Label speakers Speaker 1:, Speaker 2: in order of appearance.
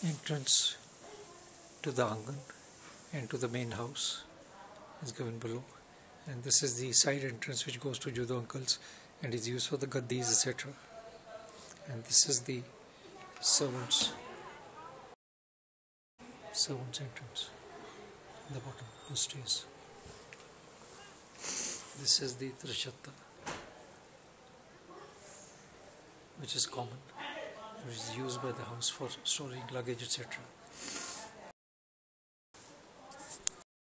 Speaker 1: Entrance to the angan and to the main house is given below, and this is the side entrance which goes to Judo uncles and is used for the gaddis, etc. And this is the servants entrance in the bottom, the stairs. This is the Trashatta, which is common, which is used by the house for storing luggage, etc.